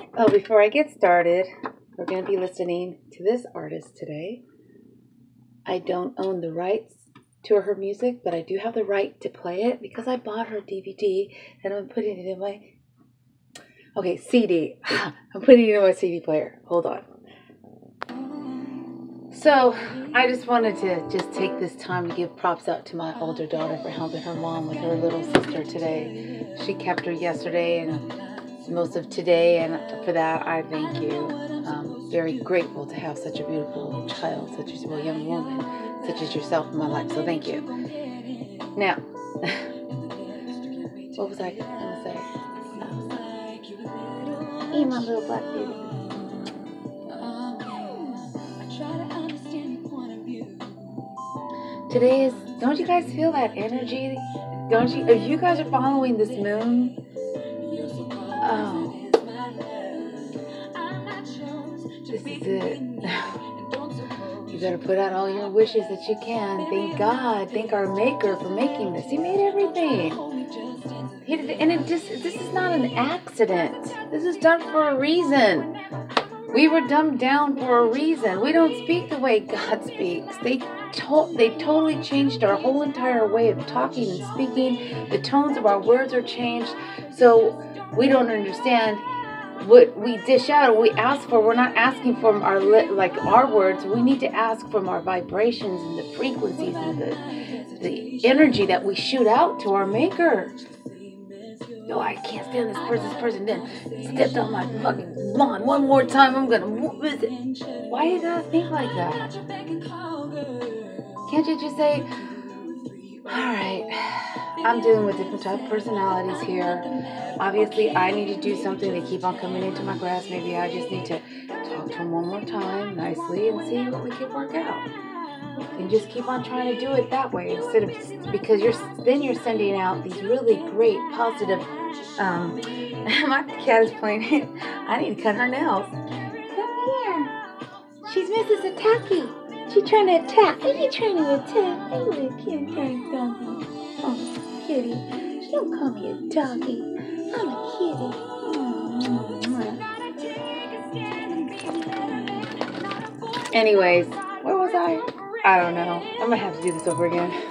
Oh, before I get started, we're going to be listening to this artist today. I don't own the rights to her music, but I do have the right to play it because I bought her DVD and I'm putting it in my... Okay, CD. I'm putting it in my CD player. Hold on. So, I just wanted to just take this time to give props out to my older daughter for helping her mom with her little sister today. She kept her yesterday and most of today, and for that, I thank you. I'm very grateful to have such a beautiful child, such a young woman, such as yourself in my life, so thank you. Now, what was I going to say? Eat my little black beauty. Today is, don't you guys feel that energy? Don't you? If you guys are following this moon, oh, this is it. You better put out all your wishes that you can. Thank God. Thank our Maker for making this. He made everything. This is not an accident. This is done for a reason. We were dumbed down for a reason. We don't speak the way God speaks. They totally changed our whole entire way of talking and speaking. The tones of our words are changed. So we don't understand what we dish out and we ask for. We're not asking from our words. We need to ask from our vibrations and the frequencies and the energy that we shoot out to our Maker. No, I can't stand this person then stepped on my fucking lawn one more time. I'm gonna visit. Why you gotta think like that? Can't you just say, alright, I'm dealing with different type of personalities here. Obviously, I need to do something to keep on coming into my grasp. Maybe I just need to talk to him one more time nicely and see what we can work out. And just keep on trying to do it that way instead of, because you're sending out these really great positive my cat is playing it. I need to cut her nails. Come here. She's Mrs. Attacky. She's trying to attack. Are you trying to attack? Hey, little kitty, doggy. Oh, kitty. She don't call me a doggy. I'm a kitty. Anyways, where was I? I don't know. I'm gonna have to do this over again.